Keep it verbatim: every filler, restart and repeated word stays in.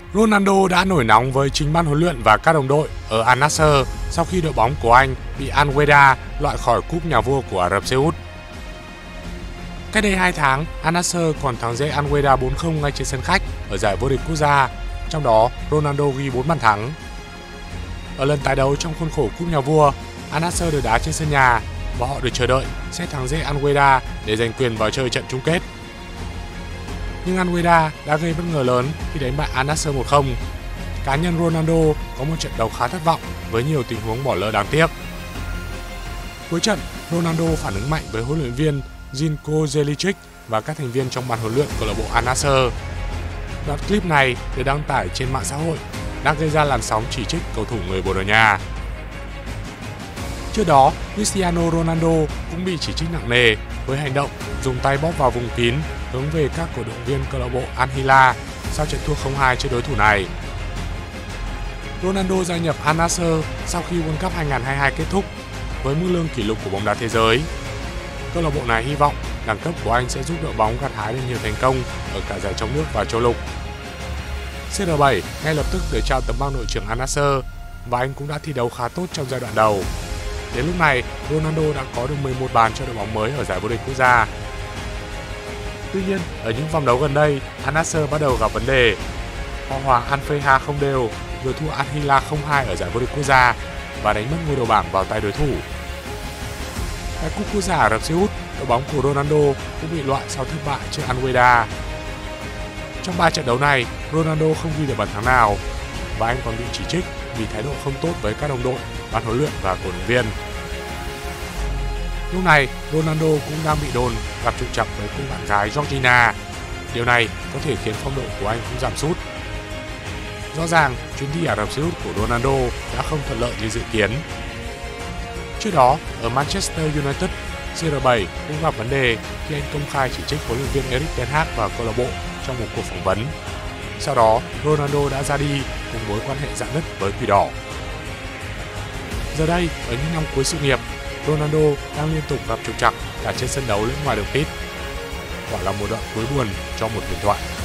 Ronaldo đã nổi nóng với chính ban huấn luyện và các đồng đội ở Al Nassr sau khi đội bóng của anh bị Al Wehda loại khỏi cúp nhà vua của Ả Rập Xê Út. Cách đây hai tháng, Al Nassr còn thắng dễ Al Wehda bốn không ngay trên sân khách ở giải vô địch quốc gia, trong đó Ronaldo ghi bốn bàn thắng. Ở lần tái đấu trong khuôn khổ cúp nhà vua, Al Nassr được đá trên sân nhà và họ được chờ đợi sẽ thắng dễ Al Wehda để giành quyền vào chơi trận chung kết. Nhưng Al Wehda đã gây bất ngờ lớn khi đánh bại Al Nassr một không. Cá nhân Ronaldo có một trận đấu khá thất vọng với nhiều tình huống bỏ lỡ đáng tiếc. Cuối trận, Ronaldo phản ứng mạnh với huấn luyện viên Željko Zeličić và các thành viên trong ban huấn luyện câu lạc bộ Al Nassr. Đoạn clip này được đăng tải trên mạng xã hội đã gây ra làn sóng chỉ trích cầu thủ người Bồ Đào Nha. Trước đó, Cristiano Ronaldo cũng bị chỉ trích nặng nề với hành động dùng tay bóp vào vùng kín hướng về các cổ động viên câu lạc bộ Al Hilal sau trận thua không hai trước đối thủ này. Ronaldo gia nhập Al Nassr sau khi World Cup hai không hai hai kết thúc với mức lương kỷ lục của bóng đá thế giới. Câu lạc bộ này hy vọng đẳng cấp của anh sẽ giúp đội bóng gặt hái được nhiều thành công ở cả giải trong nước và châu lục. xê rờ bảy ngay lập tức được trao tấm bằng đội trưởng Al Nassr và anh cũng đã thi đấu khá tốt trong giai đoạn đầu. Đến lúc này, Ronaldo đã có được mười một bàn cho đội bóng mới ở giải vô địch quốc gia. Tuy nhiên, ở những vòng đấu gần đây, Al Nassr bắt đầu gặp vấn đề. Họ hòa Al Fayha không đều, rồi thua Al Hilal không hai ở giải vô địch quốc gia và đánh mất ngôi đầu bảng vào tay đối thủ. Tại cúp quốc gia Ả Rập Xê Út, đội bóng của Ronaldo cũng bị loại sau thất bại trước Al Wehda. Trong ba trận đấu này, Ronaldo không ghi được bàn thắng nào và anh còn bị chỉ trích vì thái độ không tốt với các đồng đội, ban huấn luyện và cổ động viên. Lúc này, Ronaldo cũng đang bị đồn gặp trục trặc với cô bạn gái Georgina. Điều này có thể khiến phong độ của anh cũng giảm sút. Rõ ràng, chuyến đi Ả Rập Xê Út của Ronaldo đã không thuận lợi như dự kiến. Trước đó, ở Manchester United, xê rờ bảy cũng gặp vấn đề khi anh công khai chỉ trích huấn luyện viên Erik ten Hag và câu lạc bộ trong một cuộc phỏng vấn. Sau đó, Ronaldo đã ra đi cùng mối quan hệ rạn nứt với Quỷ Đỏ. Giờ đây, ở những năm cuối sự nghiệp, Ronaldo đang liên tục gặp trục trặc cả trên sân đấu lẫn ngoài đường pit. Quả là một đoạn cuối buồn cho một huyền thoại.